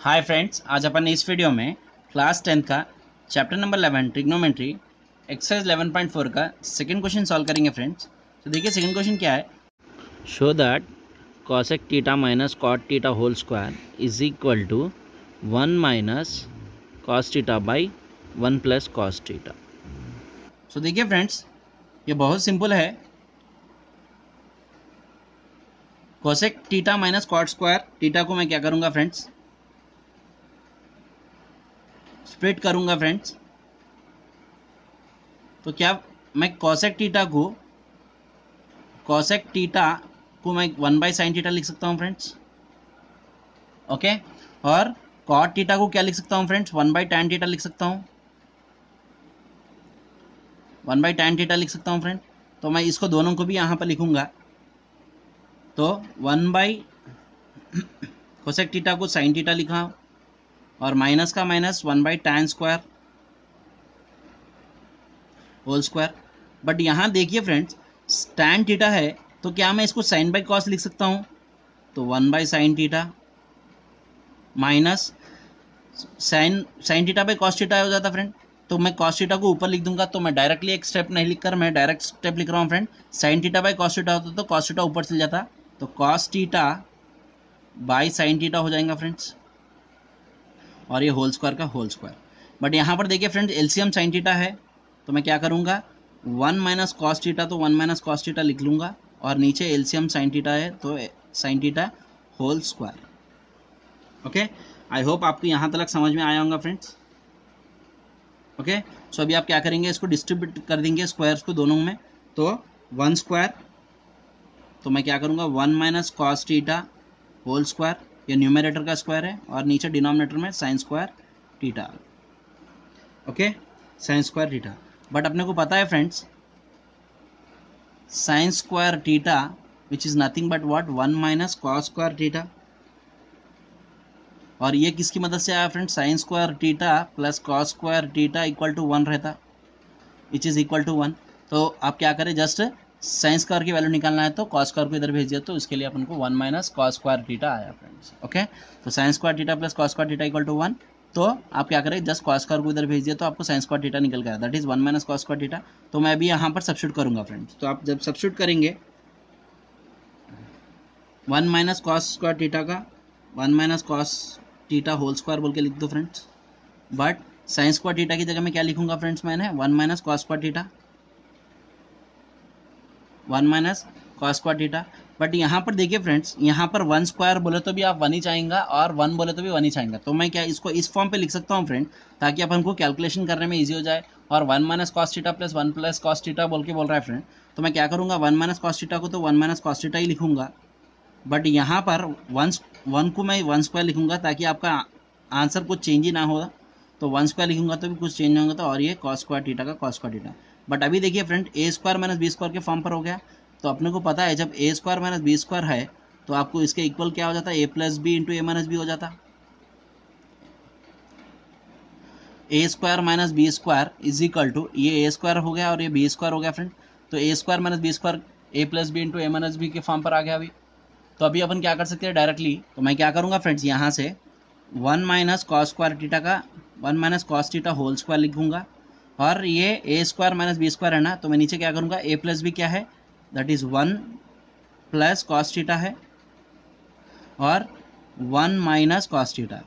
Hi friends, आज अपन इस video में क्लास 10 का चैप्टर नंबर 11 ट्रिग्नोमेट्री एक्सरसाइज 11.4 का सेकंड क्वेश्चन सॉल्व करेंगे फ्रेंड्स। तो देखिए सेकंड क्वेश्चन क्या है। Show that cosec theta minus cot theta whole square is equal to 1 minus cos theta by 1 plus cos theta. So देखिए friends, ये बहुत simple है। Cosec theta minus cot square theta को मैं क्या करूँगा फ्रेंड्स, स्प्लिट करूँगा फ्रेंड्स। तो क्या मैं कॉसेक थीटा को मैं 1/sin थीटा लिख सकता हूँ फ्रेंड्स, ओके। और कॉट थीटा को क्या लिख सकता हूँ फ्रेंड्स, 1/tan थीटा लिख सकता हूँ, 1/tan थीटा लिख सकता हूँ फ्रेंड। तो मैं इसको दोनों को भी यहाँ पर लिखूंगा। तो 1 कोसेक थीटा को साइन थीटा लिखा और माइनस का minus 1/tan square whole square. But यहाँ देखिए फ्रेंड्स, tan थीटा है तो क्या मैं इसको साइन बाई कॉस लिख सकता हूँ। तो 1/sin theta minus sine theta by cos theta हो जाता फ्रेंड। तो मैं कॉस थीटा को ऊपर लिख दूंगा। तो मैं डायरेक्टली एक स्टेप नहीं लिखकर मैं डायरेक्ट स्टेप लिख रहा हूँ friend. Sine theta by cos theta होता तो कॉस थीटा ऊपर चल जाता, तो cos theta by sine theta हो जाएगा फ्रेंड्स, और ये होल स्क्वायर का होल स्क्वायर। बट यहाँ पर देखिए फ्रेंड्स, एलसीएम साइन थीटा है तो मैं क्या करूँगा, 1 माइनस कॉस थीटा, तो 1 माइनस कॉस थीटा लिख लूँगा। और नीचे एलसीएम साइन थीटा है तो sine theta whole square, okay. I hope आपको यहाँ तक समझ में आया होगा फ्रेंड्स, ओके। सो अभी आप क्या करेंगे, इसको डिस्ट्रीब्यूट कर देंगे स्क्वायर्स को दोनों में। तो 1 स्क्वायर, तो मैं क्या करूँगा 1 minus cos theta whole square, ये न्यूमरेटर का स्क्वायर है, और नीचे डिनोमिनेटर में sine square theta, okay, sine square theta. But अपने को पता है friends, sine square theta which is nothing but what 1 minus cos square theta. और ये किसकी मदद से आया friends, sine square theta plus cos square theta equal to 1 रहता, विच इज़ इक्वल टू 1। तो आप क्या करें, जस्ट साइन स्क्वायर की वैल्यू निकालना है तो कॉस स्क्वायर को इधर भेज दिया, तो इसके लिए अपन को 1 माइनस कॉस स्क्वायर थीटा आया फ्रेंड्स, ओके। तो sine square theta plus cos square theta equal to 1। तो आप क्या करें, जस्ट कॉस स्क्वायर को इधर भेज दिया तो आपको साइन स्क्वायर थीटा निकल गया, that is 1 minus cos square theta. तो मैं अभी यहाँ पर सब्स्टिट्यूट करूँगा फ्रेंड्स। तो आप जब सब्स्टिट्यूट करेंगे 1 माइनस कॉस स्क्वायर थीटा का 1 minus cos theta whole square बोल के लिख दो friends. But sine square theta की जगह में क्या लिखूंगा फ्रेंड्स, मैंने 1 minus cos square theta, 1 minus cos square theta. But यहाँ पर देखिए फ्रेंड्स, यहाँ पर 1 स्क्वायर बोले तो भी आप 1 ही चाहेंगे और 1 बोले तो भी 1 ही चाहेंगे। तो मैं क्या इसको इस फॉर्म पे लिख सकता हूँ फ्रेंड, ताकि अपन को कैलकुलेशन करने में ईजी हो जाए। और 1 minus cos theta plus 1 plus cos theta बोल के बोल रहा है फ्रेंड। तो मैं क्या करूँगा, 1 माइनस कॉस थीटा को तो 1 माइनस कॉस थीटा ही लिखूंगा। बट यहाँ पर 1 को मैं 1 स्क्वायर लिखूंगा ताकि आपका आंसर कुछ चेंज ही ना हो। तो 1 स्क्वायर लिखूंगा तो भी कुछ चेंज नहीं होगा, तो और ये कॉस स्क्वायर थीटा का कॉस स्क्वायर थीटा। बट अभी देखिए friend, A square minus B square के फॉर्म पर हो गया। तो अपने को पता है जब A square minus B square है तो आपको इसके इक्वल क्या हो जाता है, A plus B into A minus B हो जाता। A square minus B square is equal to, ये ए स्क्वायर हो गया और ये बी स्क्वायर हो गया फ्रेंड। तो A square minus B square A plus B into A minus B के फॉर्म पर आ गया अभी। तो अभी अपन क्या कर सकते हैं डायरेक्टली, तो मैं क्या करूँगा फ्रेंड्स, यहाँ से 1 माइनस कॉस स्क्वायर थीटा का 1 minus cos theta whole square लिखूंगा। और ये A square minus B square है ना, तो मैं नीचे क्या करूँगा, ए प्लस बी क्या है, that is 1 plus cos theta है, और 1 minus cos theta,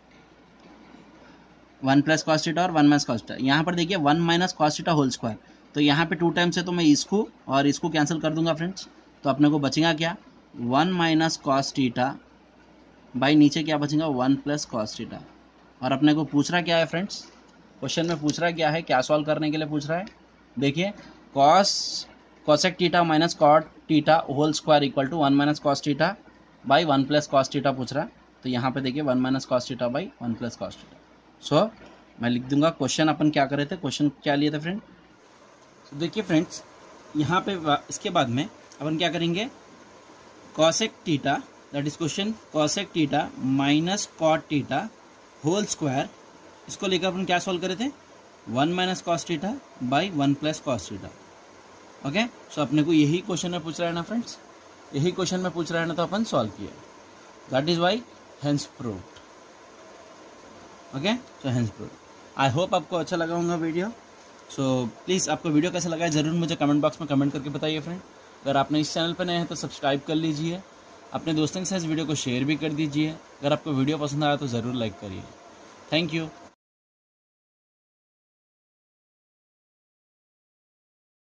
1 plus cos theta और 1 माइनस कॉस थीटा। यहाँ पर देखिए 1 minus cos theta whole square, तो यहाँ पे 2 टाइम्स है तो मैं इसको और इसको कैंसिल कर दूंगा फ्रेंड्स। तो अपने को बचेगा क्या, 1 माइनस कॉस थीटा बाई नीचे क्या बचेगा 1 प्लस कॉस थीटा। और अपने को पूछ रहा क्या है फ्रेंड्स, क्वेश्चन में पूछ रहा क्या है, क्या सॉल्व करने के लिए पूछ रहा है, देखिए cosec theta minus cot theta whole square equal to 1 minus cos theta by 1 plus cos theta पूछ रहा है। तो यहाँ पे देखिए 1 minus cos theta by 1 plus cos theta. So मैं लिख दूंगा क्वेश्चन अपन क्या करे थे, क्वेश्चन क्या लिए थे फ्रेंड। तो देखिए फ्रेंड्स, यहाँ पे इसके बाद में अपन क्या करेंगे, cosec theta that is question cosec theta minus cot theta whole square, इसको लेकर अपन क्या सॉल्व करे थे, 1 minus cos theta by 1 plus cos theta, okay. So अपने को यही क्वेश्चन में पूछ रहा है ना फ्रेंड्स, यही क्वेश्चन में पूछ रहा है ना, तो अपन सॉल्व किया, that is why hence proved, okay, so hence prove. I hope आपको अच्छा लगा होगा वीडियो। सो प्लीज़ आपको वीडियो कैसा लगा है ज़रूर मुझे कमेंट बॉक्स में कमेंट करके बताइए फ्रेंड। अगर आपने इस चैनल पर नए हैं तो सब्सक्राइब कर लीजिए, अपने दोस्तों के साथ इस वीडियो को शेयर भी कर दीजिए। अगर आपको वीडियो पसंद आया तो ज़रूर लाइक करिए। Thank you.